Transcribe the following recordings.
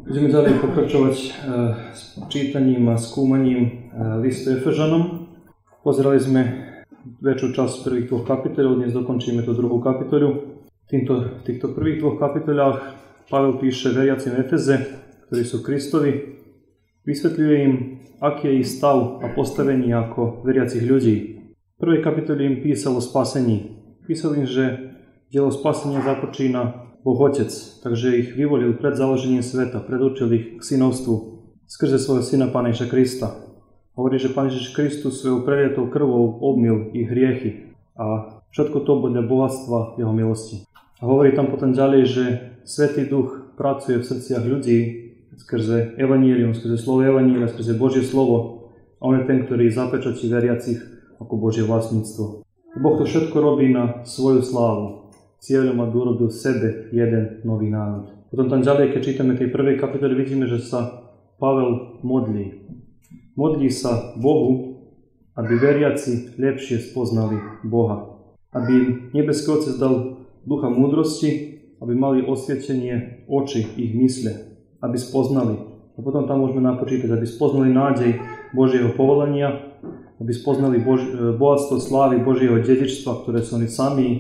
Budeme ďalej pokračovať s čítaním a skúmaním listu Efežanom. Pozerali sme väčšiu časť prvých dvoch kapitolov, dnes dokončíme tú druhú kapitolu. V týchto prvých dvoch kapitolách Pavel píše veriacim Efeze, ktorí sú Kristovi, vysvetľuje im, aký je ich stav a postavenie ako veriacich ľudí. V prvej kapitole im písal o spasení. Písal im, že dielo spasenia započína Boh Otec, takže ich vyvolil pred založením sveta, predurčil ich k synovstvu skrze svojho syna Pána Ježiša Krista. Hovorí, že Pán Ježiš Kristus svojou prelietou krvou obmyl ich hriechy a všetko to podľa bohatstva jeho milosti. A hovorí tam potom ďalej, že Svätý Duch pracuje v srdciach ľudí skrze evanjelium, skrze slovo evanjelia, skrze Božie slovo. A on je ten, ktorý zapečatí veriacich ako Božie vlastníctvo. Boh to všetko robí na svoju slávu. Cieľom, aby urobil sebe jeden nový národ. Potom tam ďalej, keď čítame tej prvej kapitole, vidíme, že sa Pavel modlí. Modlí sa Bohu, aby veriaci lepšie spoznali Boha. Aby im nebeský Otec dal ducha múdrosti, aby mali osvietenie oči ich mysle, aby spoznali. A potom tam môžeme napočítať, aby spoznali nádej Božieho povolania, aby spoznali bohatstvo slávy Božieho dedičstva, ktoré sú oni sami,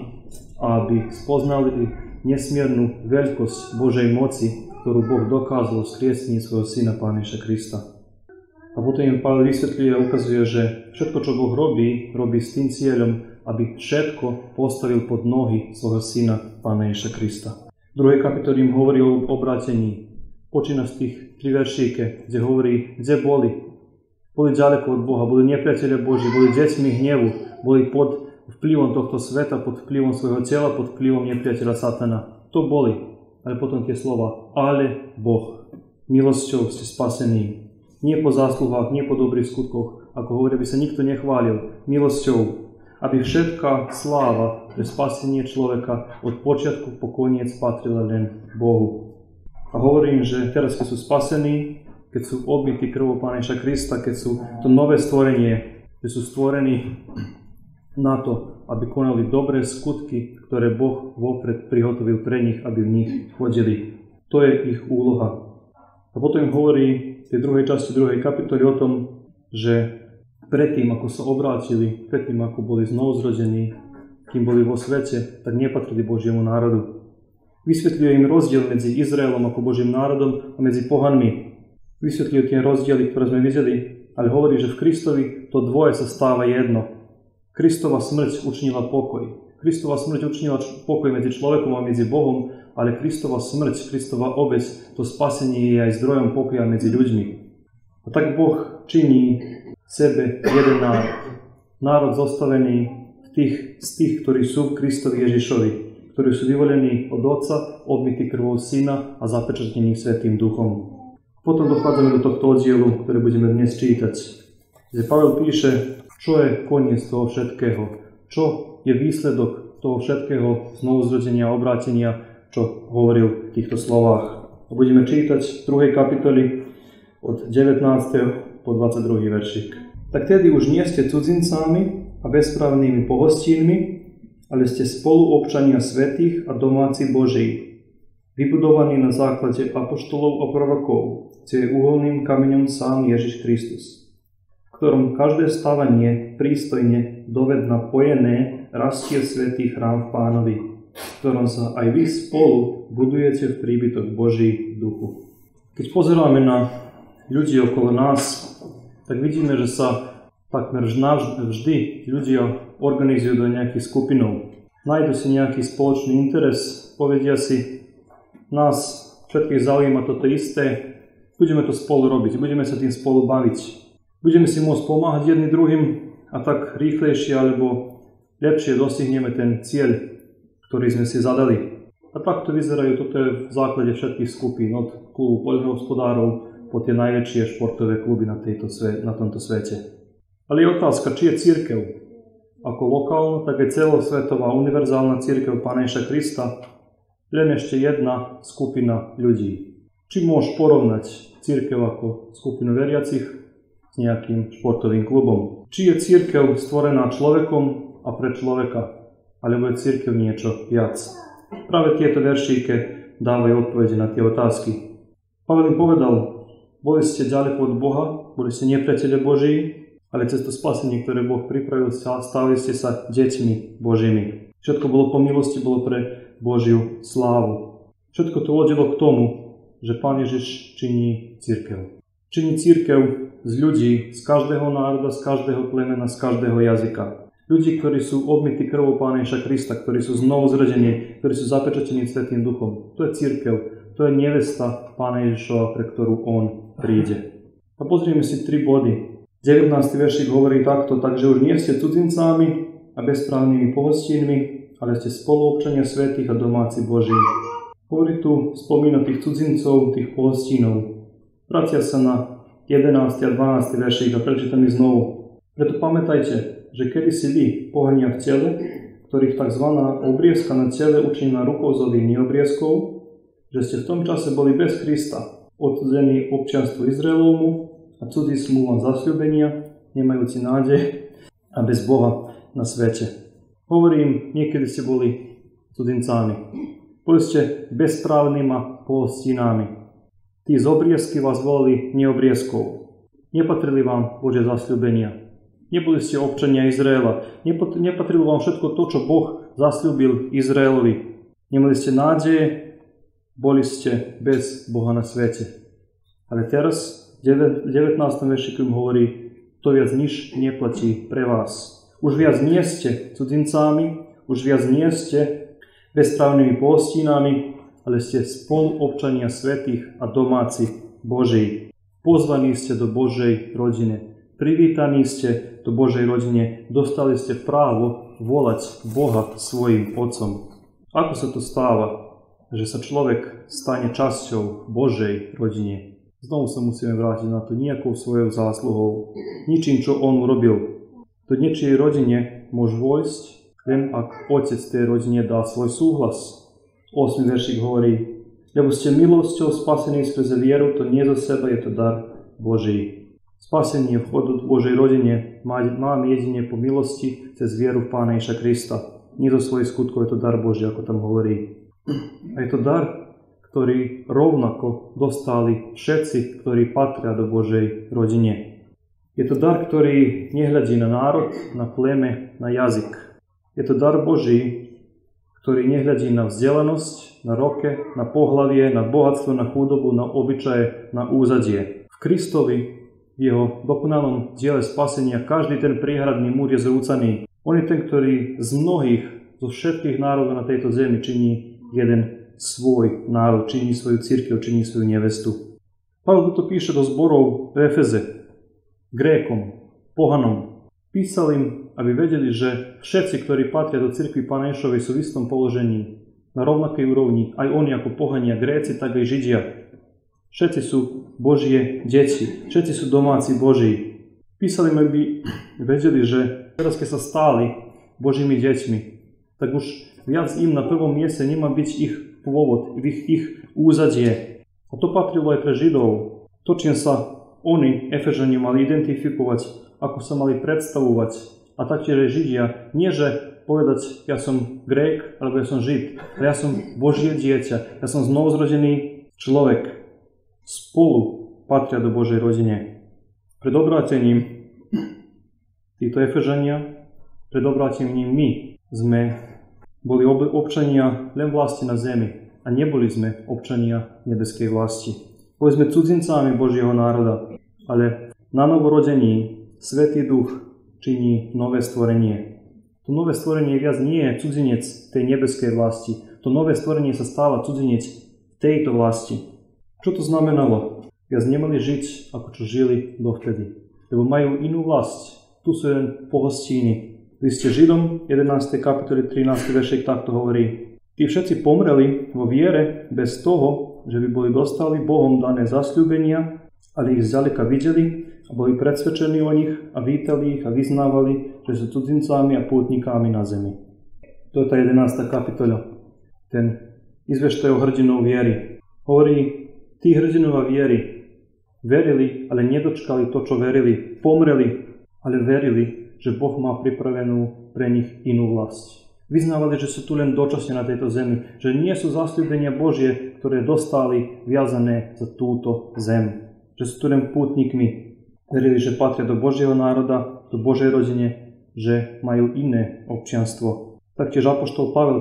a aby spoznali nesmiernu veľkosť Božej moci, ktorú Boh dokázal vzkriesení svojho syna Pána Ježiša Krista. A potom im Pavel vysvetľuje a ukazuje, že všetko, čo Boh robí, robí s tým cieľom, aby všetko postavil pod nohy svojho syna Pána Ježiša Krista. V druhej kapitole im hovorí o obrátení. Počína z tých 3 veršíke, kde hovorí, kde boli. Boli ďaleko od Boha, boli nepriatelia Boží, boli deťmi hnevu, boli pod vplyvom tohto sveta, pod vplyvom svojho tela, pod vplyvom nepriateľa Satana. To boli. Ale potom tie slova, ale Boh. Milosťou ste spasení. Nie po zásluhách, nie po dobrých skutkoch, ako hovorí, aby sa nikto nechválil. Milosťou, aby všetká sláva pre spasenie človeka od počiatku po koniec patrila len Bohu. A hovorím, že teraz, keď sú spasení, keď sú obmytí krvou Pána Ježiša Krista, keď sú to nové stvorenie, keď sú stvorení na to, aby konali dobré skutky, ktoré Boh vopred prihotovil pre nich, aby v nich chodili. To je ich úloha. A potom im hovorí v tej druhej časti druhej kapitoly o tom, že predtým, ako sa obrátili, predtým, ako boli znovuzrodení, kým boli vo svete, tak nepatrili Božiemu národu. Vysvetľuje im rozdiel medzi Izraelom ako Božím národom a medzi pohanmi. Vysvetľuje tie rozdiely, ktoré sme videli, ale hovorí, že v Kristovi to dvoje sa stáva jedno. Kristova smrť učinila pokoj. Kristova smrť učinila pokoj medzi človekom a medzi Bohom, ale Kristova smrť, Kristova obeť, to spasenie je aj zdrojom pokoja medzi ľuďmi. A tak Boh činí sebe jeden národ. Národ zostavený z tých, ktorí sú v Kristovi Ježišovi, ktorí sú vyvolení od Otca, obmytí krvou Syna a zapečatení Svätým Duchom. Potom dochádzame do tohto oddielu, ktoré budeme dnes čítať, kde Pavel píše, čo je koniec toho všetkého, čo je výsledok toho všetkého znovuzrodenia a obrátenia, čo hovoril v týchto slovách. A budeme čítať v 2. kapitoli od 19. po 22. veršík. Tak tedy už nie ste cudzincami a bezprávnymi pohostínmi, ale ste spoluobčania svätých a domáci Boží, vybudovaní na základe apoštolov a prorokov, kde je uholným kameňom sám Ježiš Kristus, v ktorom každé stavanie prístojne dovedna pojené rastie svätý chrám v Pánovi, v ktorom sa aj vy spolu budujete v príbytok Boží duchu. Keď pozeráme na ľudí okolo nás, tak vidíme, že sa takmer vždy ľudia organizujú do nejakých skupinov. Nájdu si nejaký spoločný interes, povedia si, nás všetkých zaujíma toto isté, budeme to spolu robiť, budeme sa tým spolu baviť. Budeme si môcť pomáhať jedným druhým a tak rýchlejšie alebo lepšie dosiahneme ten cieľ, ktorý sme si zadali. A takto vyzerajú, toto je v základe všetkých skupín, od klubu poľnohospodárov po tie najväčšie športové kluby na tomto svete. Ale je otázka, či je cirkev ako lokálna, tak aj celosvetová univerzálna cirkev Pána Ježiša Krista len ešte jedna skupina ľudí. Či môžeš porovnať cirkev ako skupinu veriacich s nejakým športovým klubom. Či je cirkev stvorená človekom a pre človeka, alebo je cirkev niečo viac. Práve tieto veršíke dávajú odpovede na tie otázky. Pavel im povedal, boli ste ďaleko od Boha, boli ste nepriatelia Boží, ale cez to spasenie, ktoré Boh pripravil, stali ste sa deťmi Božími. Všetko bolo po milosti, bolo pre Božiu slávu. Všetko to vodilo k tomu, že Pán Ježiš činí cirkev. Činí cirkev z ľudí, z každého národa, z každého plemena, z každého jazyka. Ľudí, ktorí sú obmytí krvou Pána Ježiša Krista, ktorí sú znovu zrodení, ktorí sú zapečatení Svätým Duchom. To je cirkev, to je nevesta Pána Ježišova, pre ktorú On príde. A pozrieme si 3 body. 19. veršík hovorí takto, takže už nie ste cudzincami a bezprávnymi pohostínmi, ale ste spoluobčania svätých a domáci Boží. Hovorí tu, spomína tých cudzincov, tých pohostínov. Vracia sa na 11. a 12. veršík a prečítam ich znovu. Preto pamätajte, že kedysi vy, pohania v tele, ktorých tzv. Obriezka na tele učinená rukou z neobriezkov, že ste v tom čase boli bez Krista, odcudzení občianstvu Izraelovmu a cudzí zmluvám zasľúbenia, nemajúci nádej a bez Boha na svete. Hovorím, niekedy ste boli cudzincami. Boli ste bezprávnyma pohostínami. Tí z obriezky vás volali neobriezkou. Nepatrili vám Božie zasľúbenia. Neboli ste občania Izraela. Nepatrilo vám všetko to, čo Boh zasľúbil Izraelovi. Nemali ste nádeje, boli ste bez Boha na svete. Ale teraz v 19. veršiku im hovorí, to viac nič neplatí pre vás. Už viac nie ste cudzincami, už viac nie ste bezprávnymi pohostínami, ale ste spoluobčania svätých a domáci Boží. Pozvaní ste do Božej rodiny. Privítaní ste do Božej rodine. Dostali ste právo volať Boha svojim Otcom. Ako sa to stáva, že sa človek stane časťou Božej rodine? Znovu sa musíme vrátiť na to nejakou svojou zásluhou. Ničím, čo on urobil. Do niečej rodine môže vojsť, len ak otec tej rodine dá svoj súhlas. 8. veršík hovorí, lebo ste milosťou spasení skrze vieru, to nie zo seba, je to dar Boží. Spasenie vchod do Božej rodine máme jedine po milosti cez vieru v Pána Ježiša Krista. Nie zo svojich skutkov, je to dar Boží, ako tam hovorí. A je to dar, ktorý rovnako dostali všetci, ktorí patria do Božej rodine. Je to dar, ktorý nehľadí na národ, na pleme, na jazyk. Je to dar Boží, ktorý nehľadí na vzdelanosť, na roke, na pohlavie, na bohatstvo, na chudobu, na obyčaje, na úzadie. V Kristovi, v jeho dokonalom diele spasenia, každý ten priehradný múr je zrúcaný. On je ten, ktorý z mnohých, zo všetkých národov na tejto zemi činí jeden svoj národ, činí svoju cirkev, činí svoju nevestu. Pavel to píše do zborov v Efeze, Grékom, pohanom. Písal im, aby vedeli, že všetci, ktorí patria do cirkvi Pána Ježišovej, sú v istom položení, na rovnakej úrovni, aj oni ako pohania, Gréci, tak aj Židia. Všetci sú Božie deti, všetci sú domáci Boží. Písal im, aby vedeli, že teraz, keď sa stáli Božími deťmi, tak už viac im na prvom mieste nemá byť ich pôvod, ich úzadie. A to patrilo aj pre Židov. To, čím sa oni, Efežani, mali identifikovať, ako sa mali predstavovať. A taktiež aj Židia, nie že povedať, ja som Grék, alebo ja som Žid, ale ja som Božie dieťa, ja som znovuzrodený človek. Spolu patria do Božej rodine. Pred obrátením títo Efežania, pred obrátením my sme boli občania len vlasti na zemi a neboli sme občania nebeskej vlasti. Boli sme cudzincami Božieho národa, ale na novorodení Svätý Duch činí nové stvorenie. To nové stvorenie viac nie je cudzinec tej nebeskej vlasti. To nové stvorenie sa stáva cudzinec tejto vlasti. Čo to znamenalo? Viac nemali žiť, ako čo žili dovtedy. Lebo majú inú vlast. Tu sú len pohostíni. V liste Židom 11. kapitoli 13. veršek takto hovorí. Tí všetci pomreli vo viere bez toho, že by boli dostali Bohom dané zasľúbenia, ale ich zďaleka videli a boli predsvedčení o nich a vítali ich a vyznávali, že sú cudzincami a pútnikami na zemi. To je tá 11. kapitola. Ten izveštajú hrdinov viery. Hovorí, tí hrdinova viery verili, ale nedočkali to, čo verili. Pomreli, ale verili, že Boh má pripravenú pre nich inú vlast. Vyznávali, že sú tu len dočasne na tejto zemi, že nie sú zasľúbenia Božie ktoré dostali viazané za túto zem. Že sú teda pútnikmi, verili, že patria do Božieho národa, do Božej rodine, že majú iné občianstvo. Taktiež apoštol Pavel,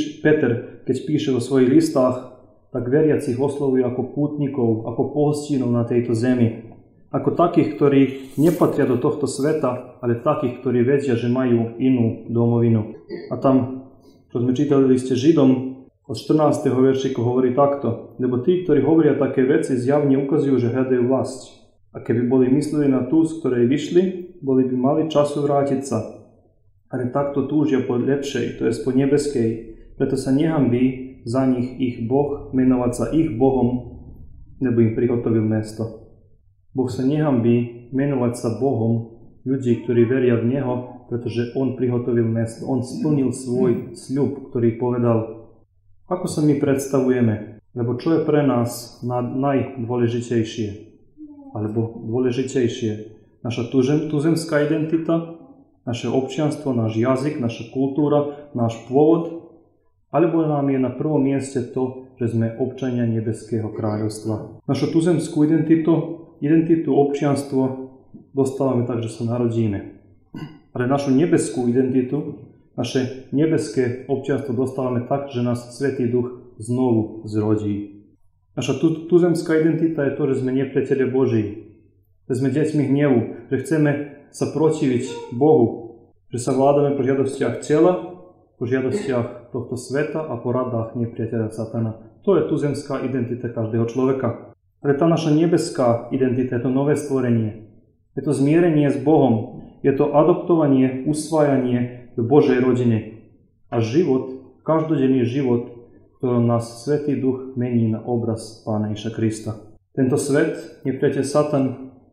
Peter, keď píše vo svojich listách, tak veriacich oslovujú ako pútnikov, ako pohostinov na tejto zemi. Ako takých, ktorí nepatria do tohto sveta, ale takých, ktorí vedia, že majú inú domovinu. A tam, čo sme čítali v liste Židom, od 14. veršiku hovorí takto. Lebo tí, ktorí hovoria také veci, zjavne ukazujú, že hľadajú vlast. A keby boli mysleli na tú, z ktorej vyšli, boli by mali času vrátiť sa. Ale takto túžia po lepšej, to je po nebeskej. Preto sa nehambí za nich ich Boh menovať sa ich Bohom, lebo im prihotovil mesto. Boh sa nehambí menovať sa Bohom ľudí, ktorí veria v Neho, pretože On prihotovil mesto. On splnil svoj sľub, ktorý povedal. Ako sa my predstavujeme? Lebo čo je pre nás najdôležitejšie? Alebo dôležitejšie? Naša tuzemská identita, naše občianstvo, náš jazyk, naša kultúra, náš pôvod? Alebo nám je na prvom mieste to, že sme občania nebeského kráľovstva? Našu tuzemskú identitu, občianstvo dostávame tak, že sa narodíme. Ale našu nebeskú identitu, naše nebeské občianstvo dostávame tak, že nás Svätý Duch znovu zrodí. Naša tuzemská identita je to, že sme nepriatelia Boží, že sme deťmi hnevu, že chceme sa protiviť Bohu, že sa vládame po žiadostiach tela, po žiadostiach tohto sveta a po radách nepriateľa Satana. To je tuzemská identita každého človeka. Ale tá naša nebeská identita je to nové stvorenie. Je to zmierenie s Bohom. Je to adoptovanie, usvajanie v Božej rodine. A život, každodenný život, v ktorom nás Svätý Duch mení na obraz Pána Ježiša Krista. Tento svet, nepriateľ Satan,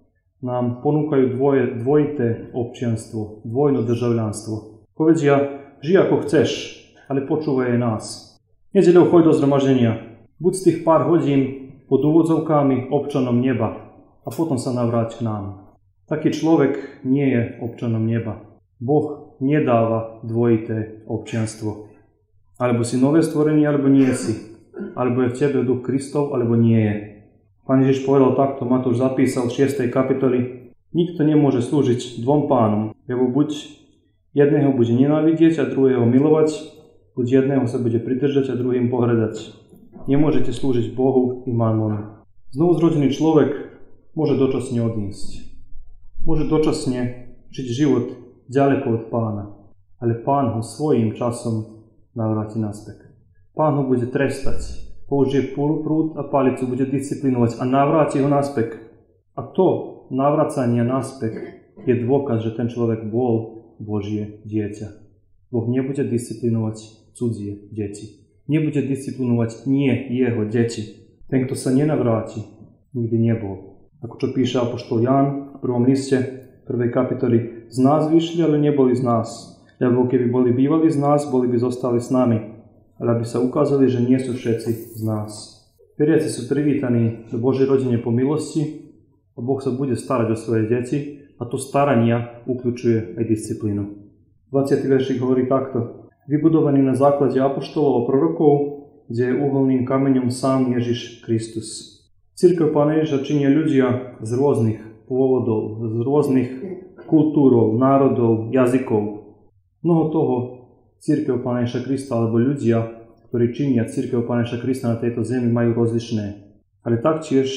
nám ponúkajú dvojité občianstvo, dvojné državľanstvo. Povedia, žij ako chceš, ale počúvaj aj nás. Nedeľou choď do zhromaždenia. Buď z tých pár hodín pod úvodzovkami občanom neba a potom sa navráť k nám. Taký človek nie je občanom neba. Boh nedáva dvojité občianstvo. Alebo si nové stvorenie, alebo nie si. Alebo je v tebe duch Kristov, alebo nie je. Pán Ježiš povedal takto, Matúš zapísal v 6. kapitoli. Nikto nemôže slúžiť dvom pánom, lebo buď jedného bude nenávidieť a druhého milovať, buď jedného sa bude pridržať a druhým pohrdať. Nemôžete slúžiť Bohu i mamonu. Znovuzrodený človek môže dočasne odísť. Môže dočasne žiť život ďaleko od Pána, ale Pán ho svojím časom navráti naspäť. Pán ho bude trestať, použije prúd a palicu, bude disciplinovať a navráti ho naspäť. A to navracanie naspäť je dôkaz, že ten človek bol Božie dieťa. Boh nebude disciplinovať cudzie deti. Nebude disciplinovať nie jeho deti. Ten, kto sa nenavráti, nikdy nebol. Ako čo píše apoštol Ján v prvom liste, 1. kapitoli, z nás vyšli, ale neboli z nás. Lebo keby boli bývali z nás, boli by zostali s nami. Ale aby sa ukázali, že nie sú všetci z nás. Veriaci sú privítaní do Božej rodine po milosti a Boh sa bude starať o svoje deti a to starania ukľučuje aj disciplínu. 20. veršik hovorí takto. Vybudovaný na základe apoštolov a prorokov, kde je uholným kameňom sám Ježiš Kristus. Cirkev Pána Ježiša činia ľudia z rôznych pôvodov, z rôznych kultúrov, národov, jazykov. Mnoho toho cirkev Pána Ježiša Krista alebo ľudia, ktorí činia cirkev Pána Ježiša Krista na tejto zemi, majú rozlišné. Ale taktiež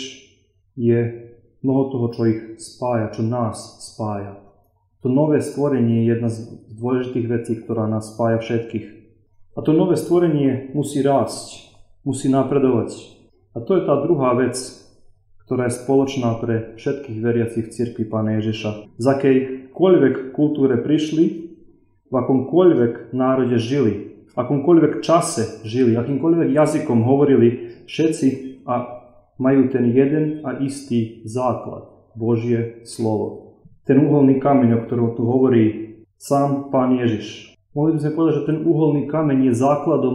je mnoho toho, čo ich spája, čo nás spája. To nové stvorenie je jedna z dôležitých vecí, ktorá nás spája všetkých. A to nové stvorenie musí rásť, musí napredovať. A to je tá druhá vec, ktorá je spoločná pre všetkých veriacich v cirkvi Pána Ježiša. Z akejkoľvek kultúre prišli, v akomkoľvek národe žili, v akomkoľvek čase žili, akýmkoľvek jazykom hovorili všetci a majú ten jeden a istý základ, Božie slovo. Ten uholný kameň, o ktorom tu hovorí sám Pán Ježiš. Mohli by sme povedať, že ten uholný kameň je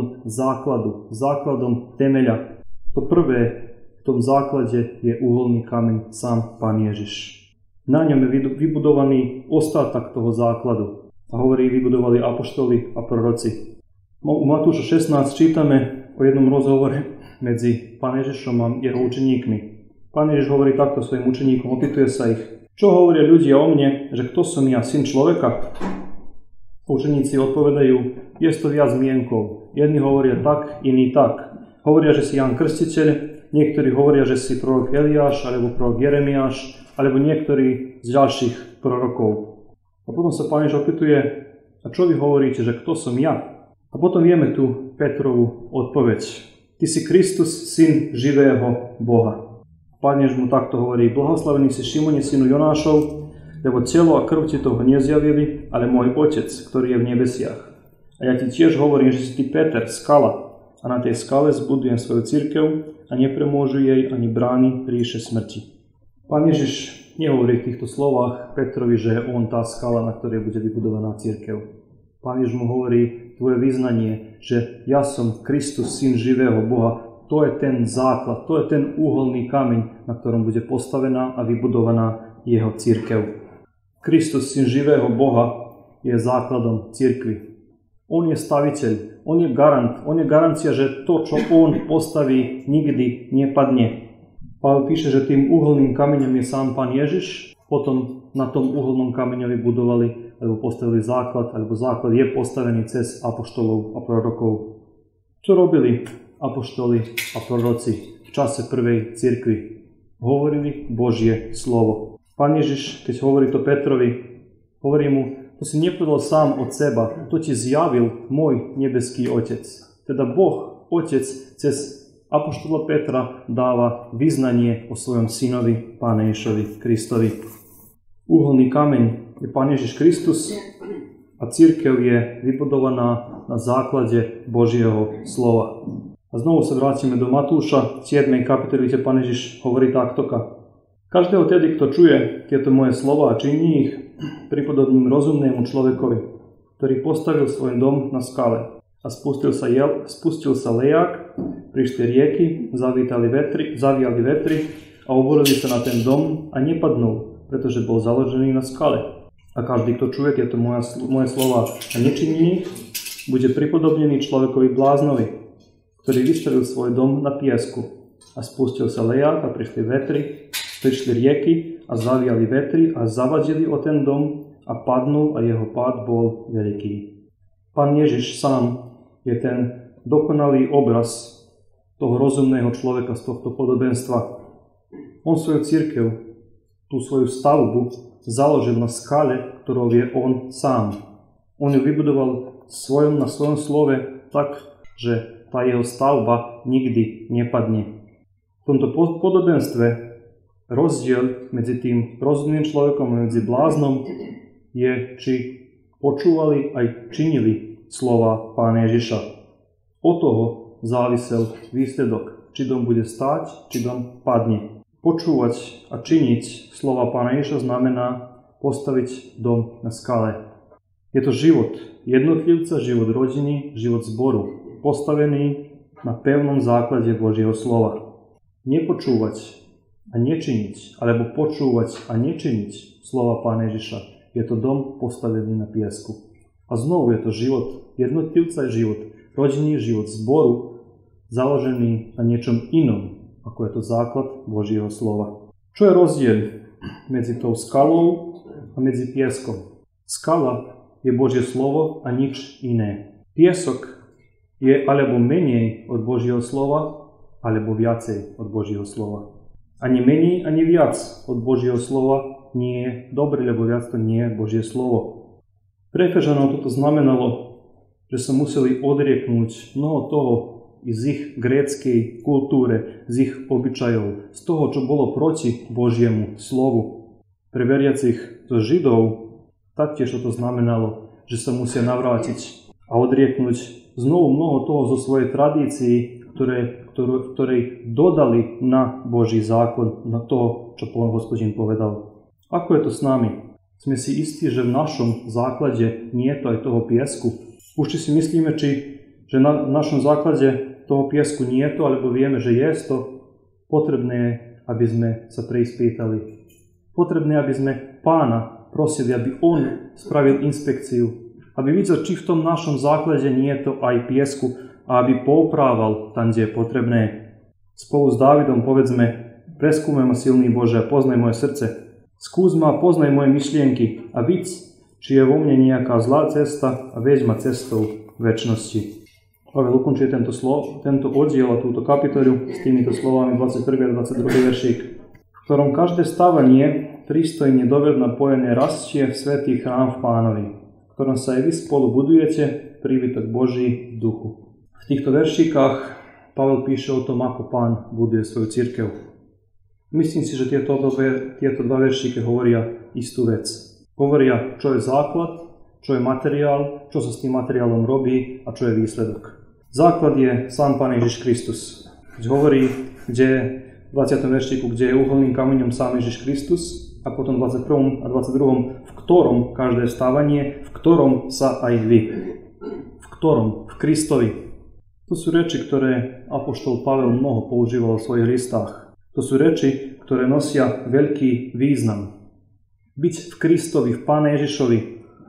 základom temeľa. To prvé v tom základe je uholný kameň sám Pán Ježiš. Na ňom je vybudovaný ostatok toho základu. A hovorí, vybudovali apoštoli a proroci. U Matúša 16 čítame, o jednom rozhovore medzi Pánom Ježišom a jeho učeníkmi. Pán Ježiš hovorí takto svojim učeníkom, opýtuje sa ich, čo hovoria ľudia o mne, že kto som ja, syn človeka? Učeníci odpovedajú, je to viac mienkov. Jedni hovoria tak, iní tak. Hovoria, že si Ján Krstiteľ, niektorí hovoria, že si prorok Eliáš, alebo prorok Jeremiáš, alebo niektorí z ďalších prorokov. A potom sa Pán Ježiš opýtuje, a čo vy hovoríte, že kto som ja? A potom vieme tu Petrovú odpoveď. Ty si Kristus, syn živého Boha. Pán Ježiš mu takto hovorí, blahoslavený si Šimone, synu Jonášov, lebo telo a krv ti toho nezjavili, ale môj Otec, ktorý je v nebesiach. A ja ti tiež hovorím, že si ty Peter, skala, a na tej skale zbudujem svoju cirkev a nepremôžu jej ani brány ríše smrti. Pán Ježiš nehovorí v týchto slovách Petrovi, že je on tá skala, na ktorej bude vybudovaná cirkev. Pán Ježiš mu hovorí tvoje vyznanie, že ja som Kristus, syn živého Boha. To je ten základ, to je ten úholný kameň, na ktorom bude postavená a vybudovaná jeho cirkev. Kristus, syn živého Boha, je základom cirkvi. On je staviteľ, on je garant, on je garancia, že to, čo on postaví, nikdy nepadne. Pavel píše, že tým úholným kameňom je sám Pán Ježiš, potom na tom úholnom kameňovi budovali, alebo postavili základ, alebo základ je postavený cez apoštolov a prorokov. Čo robili apoštoli a proroci v čase prvej cirkvi? Hovorili Božie slovo. Pán Ježiš, keď hovorí to Petrovi, hovorí mu, to si nepovedal sám od seba, to ti zjavil môj nebeský Otec. Teda Boh, Otec, cez apoštola Petra dáva vyznanie o svojom synovi, Pánu Ježišovi Kristovi. Úholný kameň je Pán Ježiš Kristus a cirkev je vybudovaná na základe Božieho slova. A znovu sa vrátime do Matúša, 7. kapitoly, kde Pán Ježiš hovorí takto. Každého tedy, kto čuje tieto moje slova a činí ich, pripodobním rozumnému človekovi, ktorý postavil svoj dom na skale. A spustil sa lejak, prišli rieky, zaviali vetry a oborili sa na ten dom a nepadnul, pretože bol založený na skale. A každý, kto čuje tieto moje slova a nečiní ich, bude pripodobnený človekovi bláznovi, ktorý vystavil svoj dom na piesku. A spustil sa lejak a prišli rieky a zaviali vetry a zavadili o ten dom a padnul a jeho pád bol veľký. Pán Ježiš sám je ten dokonalý obraz toho rozumného človeka z tohto podobenstva. On svoju cirkev, tú svoju stavbu, založil na skale, ktorou je on sám. On ju vybudoval na svojom slove tak, že tá jeho stavba nikdy nepadne. V tomto podobenstve rozdiel medzi tým rozumným človekom a medzi bláznom je, či počúvali aj činili slova Pána Ježiša. Od toho závisel výsledok, či dom bude stáť, či dom padne. Počúvať a činiť slova Pána Ježiša znamená postaviť dom na skale. Je to život jednotlivca, život rodiny, život zboru, postavený na pevnom základe Božieho slova. Nepočúvať a nečiniť, alebo počúvať a nečiniť slova Pána Ježiša, je to dom postavený na piesku. A znovu je to život jednotlivca, život rodinný, život zboru, založený na niečom inom, ako je to základ Božieho slova. Čo je rozdiel medzi tou skalou a medzi pieskom? Skala je Božie slovo a nič iné. Piesok je alebo menej od Božieho slova, alebo viacej od Božieho slova. Ani menej, ani viac od Božieho slova nie je dobre, lebo viac to nie je Božie slovo. Pre Efežanov toto znamenalo, že sa museli odrieknúť mnoho toho z ich gréckej kultúre, z ich obyčajov, z toho, čo bolo proti Božiemu slovu. Pre veriacich zo Židov taktiež toto znamenalo, že sa musia navrátiť a odrieknúť znovu mnoho toho zo svojej tradícii, ktorej dodali na Boží zákon, na to, čo Pán Hospodin povedal. Ako je to s nami? Sme si istí, že v našom základe nie je to aj toho piesku. Už si myslíme, že na našom základe toho piesku nie je to, alebo vieme, že je to. Potrebné, aby sme sa preispýtali. Potrebné, aby sme Pána prosili, aby On spravil inspekciu, aby videl, či v tom našom základe nie je to aj piesku, a aby pouprával tam, kde je potrebné. Spolu s Dávidom povedzme: preskúmaj ma, silný Bože, a poznaj moje srdce. Skús ma a poznaj moje myšlienky a vidz, či je vo mne nejaká zlá cesta, a veď ma cestou večnosti. Pavel ukončuje tento oddiel a túto kapitolu s týmito slovami 21. a 22. veršík, v ktorom každé stávanie prístojne dovedna pojené rastie v svätý chrám v Pánovi, v ktorom sa aj vy spolu budujete príbytok Boží v duchu. V týchto veršíkach Pavel píše o tom, ako Pán buduje svoju cirkev. Myslím si, že tieto dva veršíky hovoria istú vec. Hovoria, čo je základ, čo je materiál, čo sa s tým materiálom robí a čo je výsledok. Základ je sám Pán Ježiš Kristus. Keď hovorí, v 20. veršíku, kde je uholným kameňom sám Ježiš Kristus, a potom v 21. a 22. v ktorom každé stávanie, v ktorom sa aj vy. V ktorom? V Kristovi. To sú reči, ktoré apoštol Pavel mnoho používal v svojich listách. To sú reči, ktoré nosia veľký význam. Byť v Kristovi, v Páne Ježišovi,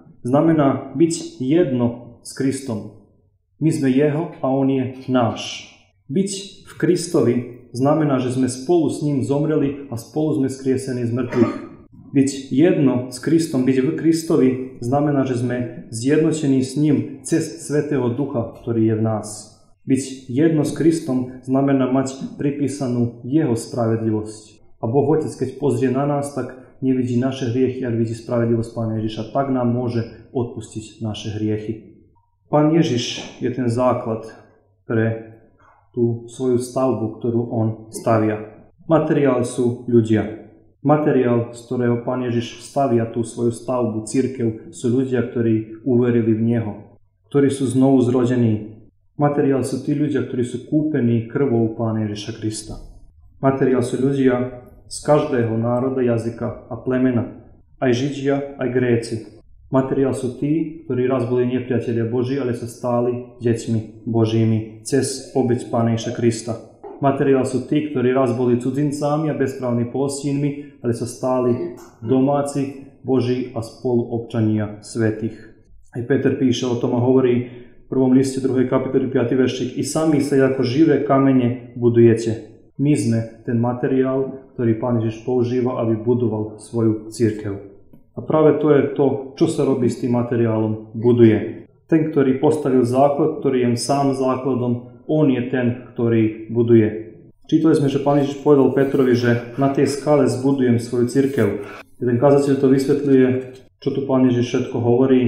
znamená byť jedno s Kristom. My sme jeho a on je náš. Byť v Kristovi znamená, že sme spolu s ním zomreli a spolu sme skriesení z mŕtvych. Byť jedno s Kristom, byť v Kristovi, znamená, že sme zjednotení s ním cez Svätého Ducha, ktorý je v nás. Byť jedno s Kristom znamená mať pripísanú jeho spravedlivosť. A Boh Otec, keď pozrie na nás, tak nevidí naše hriechy, ale vidí spravedlivosť Pána Ježiša. Tak nám môže odpustiť naše hriechy. Pán Ježiš je ten základ pre tú svoju stavbu, ktorú on stavia. Materiál sú ľudia. Materiál, z ktorého Pán Ježiš stavia tú svoju stavbu, cirkev, sú ľudia, ktorí uverili v Neho, ktorí sú znovu zrodení. Materiál sú tí ľudia, ktorí sú kúpení krvou Pána Ježiša Krista. Materiál sú ľudia z každého národa, jazyka a plemena, aj Židia, aj Gréci. Materiál sú tí, ktorí raz boli nepriatelia Boží, ale sa stali deťmi Božími cez obeť Pána Ježiša Krista. Materiál sú tí, ktorí raz boli cudzincami a bezprávnymi pohostinmi, ale sa stali domáci Boží a spoluobčania svätých. Aj Peter píše o tom a hovorí v 1. liste 2. kapitoly 5. veršík: I sami sa ako živé kamene budujete. My sme ten materiál, ktorý Pán Ježiš používa, aby budoval svoju cirkev. A práve to je to, čo sa robí s tým materiálom. Buduje. Ten, ktorý postavil základ, ktorý je sám základom, on je ten, ktorý buduje. Čítali sme, že Pán Ježiš povedal Petrovi, že na tej skale zbudujem svoju cirkev. Jeden kazateľ to vysvetľuje, čo tu Pán Ježiš všetko hovorí,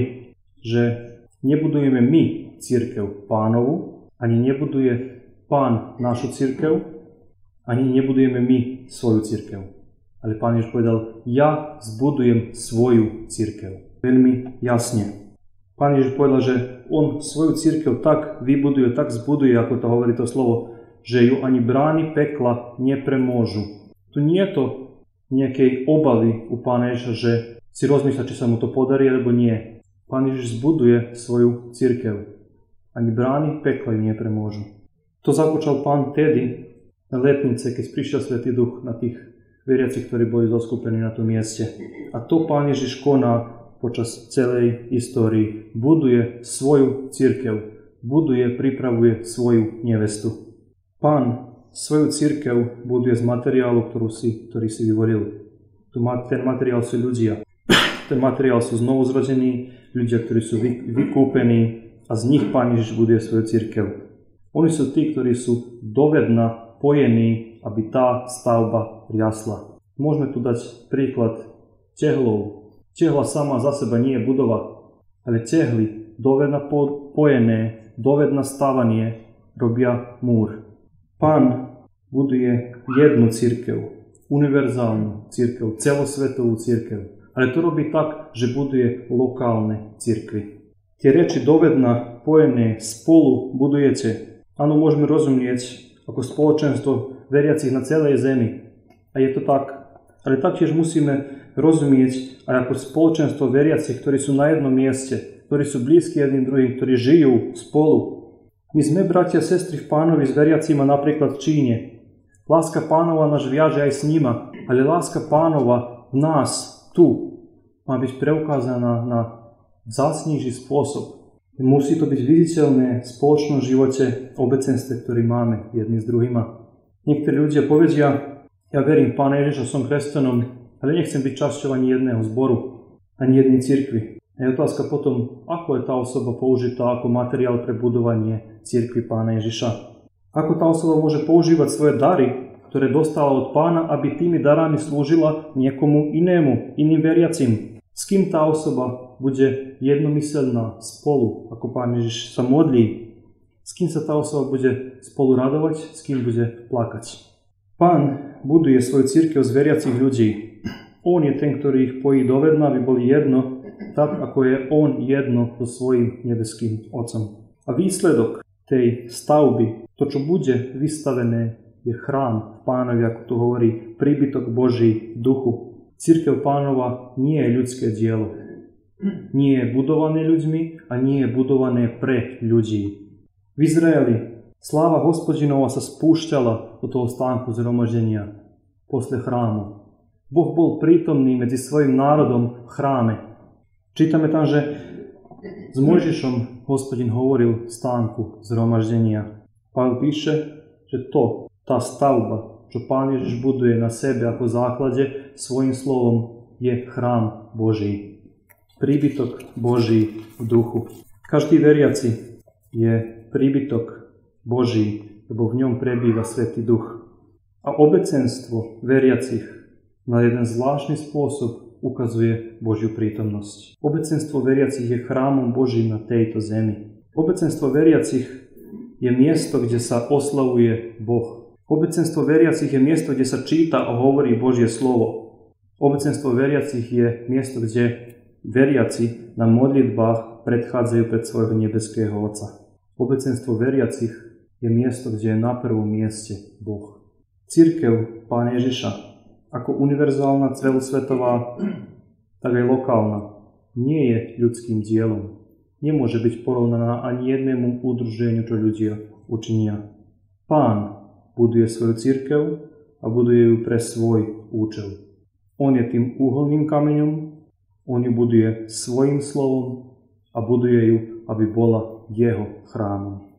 že nebudujeme my cirkev Pánovu, ani nebuduje Pán našu cirkev, ani nebudujeme my svoju cirkev. Ale Pán Ježiš povedal: ja zbudujem svoju cirkev. Veľmi jasne. Pán Ježiš povedal, že on svoju cirkev tak vybuduje, tak zbuduje, ako to hovorí to slovo, že ju ani brány pekla nepremôžu. Tu nie je to nejakej obavy u Pána Ježiša, že si rozmýšľa, či sa mu to podarí, alebo nie. Pán Ježiš zbuduje svoju cirkev. Ani brány pekla ju nepremôžu. To započal Pán tedy na letnice, keď prišiel Svätý Duch na tých veriacich, ktorí boli zoskupení na tom mieste. A to Pán Ježiš koná počas celej histórii. Buduje svoju cirkev. Buduje, pripravuje svoju nevestu. Pán svoju cirkev buduje z materiálu, ktorý si vyvoril. Ten materiál sú ľudia. Ten materiál sú znovuzrodení, ľudia, ktorí sú vykúpení, a z nich Pán Ježiš buduje svoju cirkev. Oni sú tí, ktorí sú dovedna pojení, aby tá stavba riasla. Môžeme tu dať príklad tehlov. Tehla sama za seba nie je budova, ale tehly, dovedna pojené, dovedna stavanie, robia múr. Pán buduje jednu cirkev, univerzálnu cirkev, celosvetovú cirkev. Ale to robí tak, že buduje lokálne cirkvy. Tie reči dovedna, pojené, spolu budujete. Áno, môžeme rozumieť ako spoločenstvo veriacich na celej zemi. A je to tak. Ale taktiež musíme rozumieť aj ako spoločenstvo veriacich, ktorí sú na jednom mieste, ktorí sú blízki jedným druhým, ktorí žijú spolu. My sme, bratia a sestry, v Pánovi s veriacima napríklad v Číne. Láska Pánova nás viaže aj s nima, ale láska Pánova v nás tu má byť preukázaná na vzácnejší spôsob. Musí to byť viditeľné v spoločnom živote, obecenstve, ktorý máme jedni s druhýma. Niektorí ľudia povedia, ja verím v Pána Ježiša, som kresťanom, ale nechcem byť časťou ani jedného zboru, ani jednej cirkvi. A je otázka potom, ako je tá osoba použitá ako materiál pre budovanie cirkvi Pána Ježiša. Ako tá osoba môže používať svoje dary, ktoré dostala od Pána, aby tými darami slúžila niekomu inému, iným veriacim. S kým tá osoba bude jednomyselná spolu, ako Pán Ježiš sa modlí. S kým sa tá osoba bude spolu radovať, s kým bude plakať. Pán buduje svoju cirkev z veriacich ľudí. On je ten, ktorý ich pojí do vedna, aby boli jedno, tak ako je on jedno so svojím nebeským Otcom. A výsledok tej stavby, to čo bude vystavené, je chrám Pánovi, ako tu hovorí, príbytok Boží duchu. Cirkev Pánova nie je ľudské dielo. Nie je budované ľuďmi a nie je budované pre ľudí. V Izraeli sláva Hospodinova sa spúšťala do toho stánku zhromaždenia posle chrámu. Boh bol prítomný medzi svojim národom v chráme. Čítame tam, že s Mojžišom Hospodin hovoril v stánku zhromaždenia. Pavel píše, že tá stavba, čo Pán Ježiš buduje na sebe ako základe svojím slovom, je chrám Boží. Príbytok Boží v duchu. Každý veriaci je príbytok Boží, lebo v ňom prebýva Svätý Duch. A obecenstvo veriacich na jeden zvláštny spôsob ukazuje Božiu prítomnosť. Obecenstvo veriacich je chrámom Božím na tejto zemi. Obecenstvo veriacich je miesto, kde sa oslavuje Boh. Obecenstvo veriacich je miesto, kde sa číta a hovorí Božie slovo. Obecenstvo veriacich je miesto, kde veriaci na modlitbách predchádzajú pred svojho nebeského Otca. Obecenstvo veriacich je miesto, kde je na prvom mieste Boh. Cirkev Pána Ježiša, ako univerzálna celosvetová, tak aj lokálna, nie je ľudským dielom. Nemôže byť porovnaná ani jednému udruženiu, čo ľudia učinia. Pán buduje svoju cirkev a buduje ju pre svoj účel. On je tým úholným kameňom, on ju buduje svojím slovom a buduje ju, aby bola jeho chrámom.